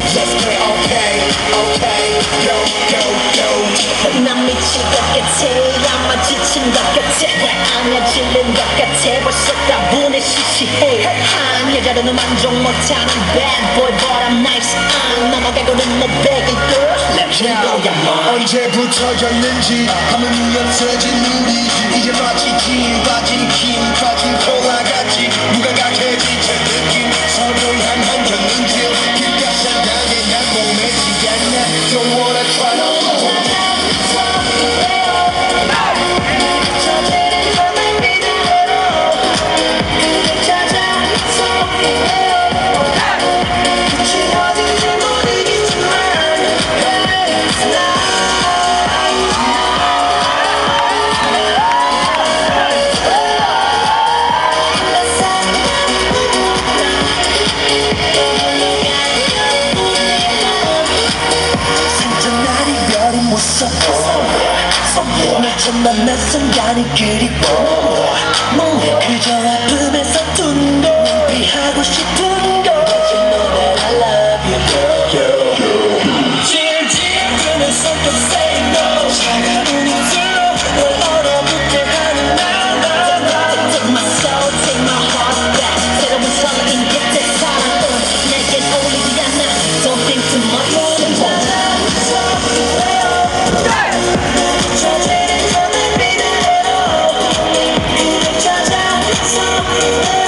Just play okay, okay, yo, yo, yo. 난 미칠 것 같아 아마 지친 것 같아 왜 아냐 질린 것 같아 벌써 따분해 시시해 한 여자로는 만족 못하는 bad boy but I'm nice 넘어가고는 못 베긴 girl Let me know your mind 언제부터였는지 아무리 없어진 우리 이제 마치 진 빠진 힘 빠진 콜라 같이 무감각해진 저 느낌 서로 향한 견눈질 길가상당해 난 몸에 지지 않나 Don't wanna try no 널 만난 순간이 그리워 그저 아픔에서 둔 거 피하고 싶은 거 But you know that I love you girl 질질끄는 손톱 say no 차가운 입술로 널 얼어붙게 하는 나 Take my soul, take my heart back 새로운 설레임 곁에 사랑은 내겐 어울리지 않아 Don't think too much Yeah.